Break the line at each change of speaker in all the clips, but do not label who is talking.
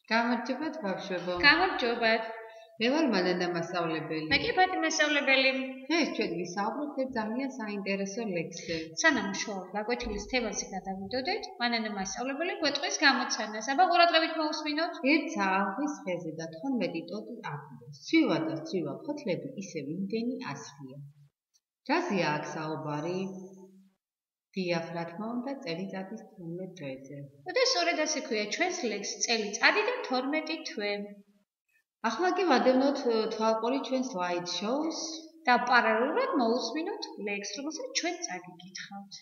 გამარჯობათ ბავშვებო.
გამარჯობათ.
მე ვარ მანანა მასწავლებელი.
მე კი ფათი მასწავლებელი.
ეს ჩვენ ვისაუბრებთ ძალიან საინტერესო ლექსზე.
სანამ შოუ გაკვეთილის თემაზე გადავიდოდეთ, მანანა მასწავლებელი გვეტყვის გამოცანას. აბა ყურადღებით მოусმინოთ.
ერთსა აღვის ხეზე და 12 ტოტი აბლო. სვივა და სვივა ფოთლები ისევ იმდენი ასლია. რაზეა აქ საუბარი? დიახ, რა თქმა უნდა, წელიწადის 12 დღეზე.
და სწორედ ასე ქვია ჩვენს ლექსს წელიწადი და 12 თვე.
ახლა კი ვადევნოთ თვალყური ჩვენ slide shows
და პარალელურად მოусმინოთ ლექსს, რომელსაც ჩვენ წაგიკითხავთ.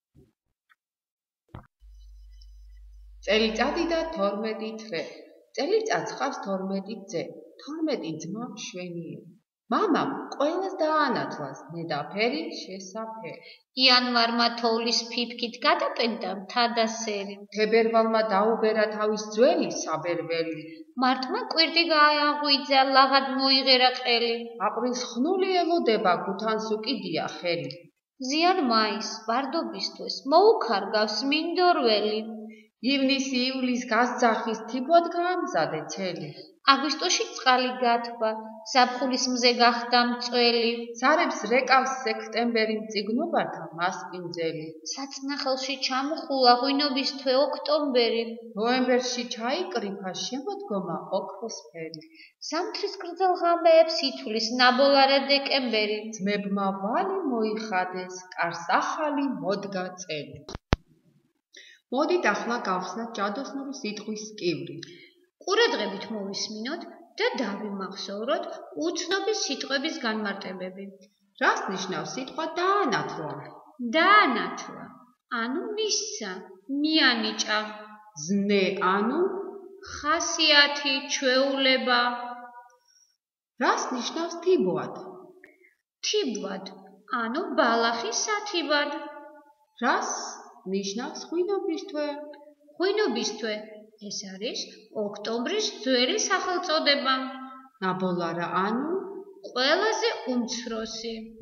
წელიწადი და 12 თვე. წელიწადს ჰყავს 12 ძე, 12 ძმა მშვენიერი. მამამ ყველას დაანათლას, ნედაფერი, შესაფერი.
იანვარმა თოვლის ფიფქით გადაპენდა მთა და სერი.
თებერვალმა დაუბერა თავის ძველი საბერველი.
მარტმა კვირტი გააღვიძა, ლაღად მოიღერა ყელი.
აპრილს ხნული ელოდება, გუთანს უკიდია ხელი.
ზიან მაის, ვარდობისთვის მოუქარგავს მინდორველი.
ივნის-ივლის გასძახის თიგვად გაამზადე ცელი.
აგვისტოში წყალი გათბა, ზაფხულის მზე გახდა მწველი.
ზარებს რეკავს სექტემბერი მწიგნობართა მასპინძელი.
საწნახელში ჩამხულა ღვინობის თვე ოქტომბერი.
ნოემბერში ჩაიკრიფა შემოდგომა ოქროსფერი.
ზამთრის გრძელ ღამეებს ითვლის ნაბოლარა დეკემბერი.
ძმებმა ვალი მოიხადეს, კარს ახალი მოდგა წელი. მოდით ახლა გავხსნათ ჭადოსნური სიტყვის კივრი.
ყურადღებით მოვისმინოთ და დავიმახსოვროთ უცნობი სიტყვების განმარტებები.
რას ნიშნავს სიტყვა დაანათლა?
დაანათლა, ანუ მისცა, მიანიჭა.
ზნე, ანუ
ხასიათი, ჩვეულება.
რას ნიშნავს თიბვად?
თიბვად, ანუ ბალახი სათიბად.
რას ნიშნავს ღვინობის თვე?
ღვინობის თვე, ეს არის ოქტომბრის ძველი სახელწოდება.
ნაბოლარა, ანუ
ყველაზე უმცროსი.